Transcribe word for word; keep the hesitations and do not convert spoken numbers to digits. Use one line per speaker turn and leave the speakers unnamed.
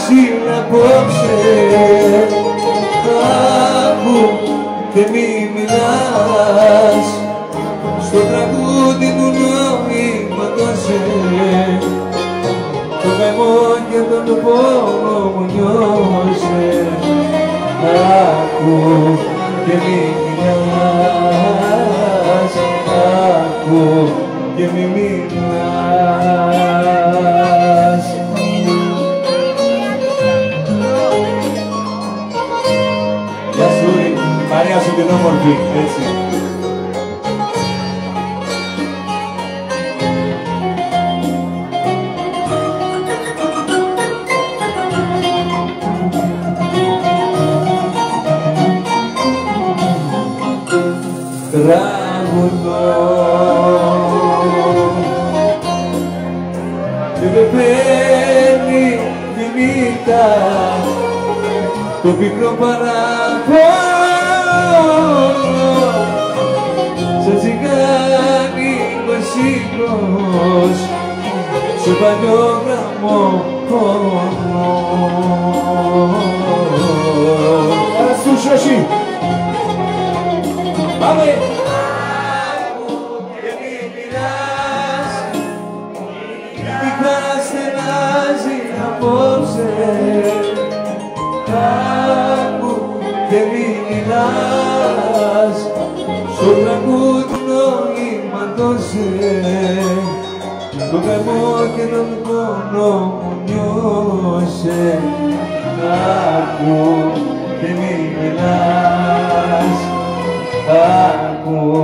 ζήλα απόψε. Άκου και μη μιλάς, στο τραγούδι του νοήματος το καημό και τον πόνο μου νιώσε. Άκου και μη μιλάς, άκου και μη μιλάς. Γεια σου, η παρέα σου την όμορφη, έτσι. Τραγουδώ και με παίρνει τη νύχτα το πικρό παραπονό σαν τσιγάνικος ύπνος σε παλιό γραμμόφωνο. Άρα σου σωσί! Πάμε! Άκου και μη μιλάς, η χαρά στενάζει απόψε. Άκου και μη μιλάς, στο τραγούδι νοήματος το καημό και τον πόνο μου νιώσε. Άκου και μη μιλάς, άκου